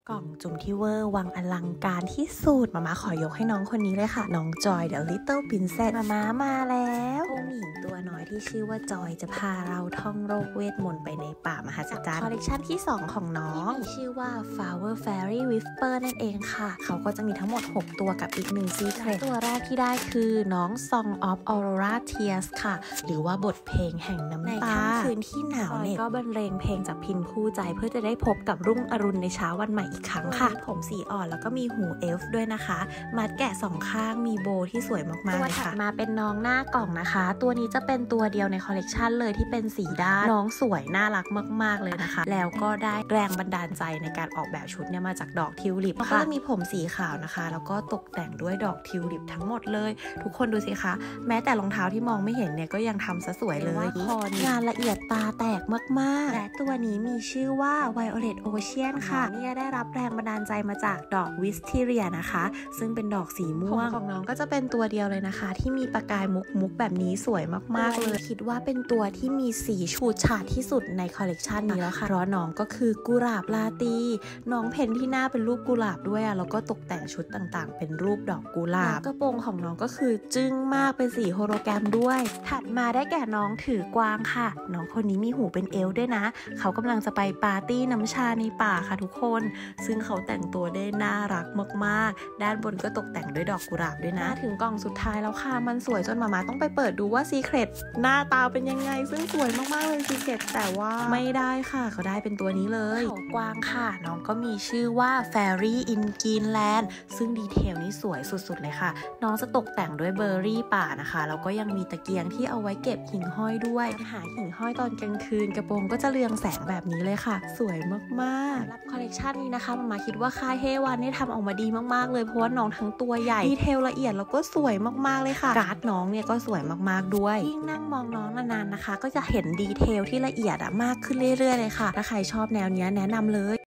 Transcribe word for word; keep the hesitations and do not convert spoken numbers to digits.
กล่องจุ่มที่เวอร์วังอลังการที่สุดมาม่าขอยกให้น้องคนนี้เลยค่ะน้องจอย The Little Princess มาม่ามาแล้วผู้หญิงตัวน้อยที่ชื่อว่าจอยจะพาเราท่องโลกเวทมนต์ไปในป่ามหัศจรรย์คอลเลกชันที่สองของน้องที่มีชื่อว่า Flower Fairy Whisper นั่นเองค่ะเขาก็จะมีทั้งหมดหกตัวกับอีกหนึ่ง Secret ตัวแรกที่ได้คือน้อง Song of Aurora Tears ค่ะหรือว่าบทเพลงแห่งน้ำตาในค่ำคืนที่หนาวเหน็บก็บรรเลงเพลงจากพินคู่ใจเพื่อจะได้พบกับรุ่งอรุณในเช้าวันใหม่อีกครั้งค่ะผมสีอ่อนแล้วก็มีหูเอลฟ์ด้วยนะคะมัดแกะสองข้างมีโบที่สวยมากๆเลยค่ะมาเป็นน้องหน้ากล่องนะคะตัวนี้จะเป็นตัวเดียวในคอลเลกชันเลยที่เป็นสีด้านน้องสวยน่ารักมากๆเลยนะคะแล้วก็ได้แรงบันดาลใจในการออกแบบชุดเนี่ยมาจากดอกทิวลิปค่ะก็จะมีผมสีขาวนะคะแล้วก็ตกแต่งด้วยดอกทิวลิปทั้งหมดเลยทุกคนดูสิคะแม้แต่รองเท้าที่มองไม่เห็นเนี่ยก็ยังทำซะสวยเลยงานละเอียดตาแตกมากๆและตัวนี้มีชื่อว่า Violet Ocean ค่ะเนี่ยได้รับแรงบันดาลใจมาจากดอกวิสเทเรียนะคะซึ่งเป็นดอกสีม่วงของน้องก็จะเป็นตัวเดียวเลยนะคะที่มีประกายมุกมุกแบบนี้สวยมากๆเลยคิดว่าเป็นตัวที่มีสีฉูดฉาดที่สุดในคอลเลกชันนี้แล้วค่ะเพราะน้องก็คือกุหลาบลาตีน้องเพ้นที่หน้าเป็นรูปกุหลาบด้วยอ่ะแล้วก็ตกแต่งชุดต่างๆเป็นรูปดอกกุหลาบกระโปรงของน้องก็คือจึ้งมากเป็นสีโฮโลแกรมด้วยถัดมาได้แก่น้องถือกวางค่ะน้องคนนี้มีหูเป็นเอลด้วยนะเขากำลังจะไปปาร์ตี้น้ำชาในป่าค่ะทุกคนซึ่งเขาแต่งตัวได้น่ารักมากๆด้านบนก็ตกแต่งด้วยดอกกุหลาบด้วยนะถึงกล่องสุดท้ายแล้วค่ะมันสวยจนมาม่าต้องไปเปิดดูว่าซีเครตหน้าตาเป็นยังไงซึ่งสวยมากๆเลยซีเครตแต่ว่าไม่ได้ค่ะเขาได้เป็นตัวนี้เลยเขากวางค่ะน้องก็มีชื่อว่า Fairy in Greenland ซึ่งดีเทลนี้สวยสุดๆเลยค่ะน้องจะตกแต่งด้วยเบอร์รี่ป่านะคะแล้วก็ยังมีตะเกียงที่เอาไว้เก็บหิ่งห้อยด้วยหาหิ่งห้อยตอนกลางคืนกระโปรงก็จะเรืองแสงแบบนี้เลยค่ะสวยมากๆรับคอลเลกชันนี้นะคะมาม่าคิดว่าค่ายเฮวันนี่ทำออกมาดีมากๆเลยเพราะว่าน้องทั้งตัวใหญ่ดีเทลละเอียดแล้วก็สวยมากๆเลยค่ะการ์ดน้องเนี่ยก็สวยมากๆด้วยยิ่งนั่งมองน้องนานๆนะคะก็จะเห็นดีเทลที่ละเอียดอะมากขึ้นเรื่อยๆเลยค่ะถ้าใครชอบแนวนี้แนะนำเลย